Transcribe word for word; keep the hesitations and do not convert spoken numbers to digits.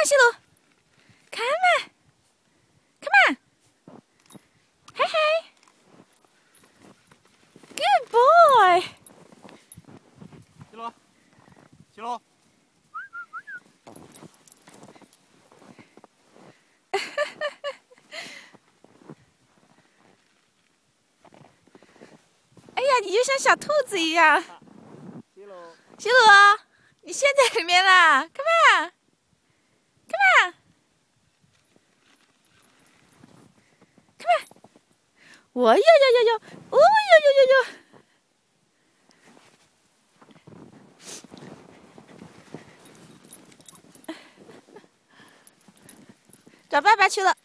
on, XiLu. Come on. Come on. Hey, hey. Good boy. XiLu, XiLu。 哎呀，你就像小兔子一样。 XiLu， XiLu，你陷在里面了 ，Come on，Come on，Come on，我哟哟哟哟，哦哟哟哟哟。找爸爸去了。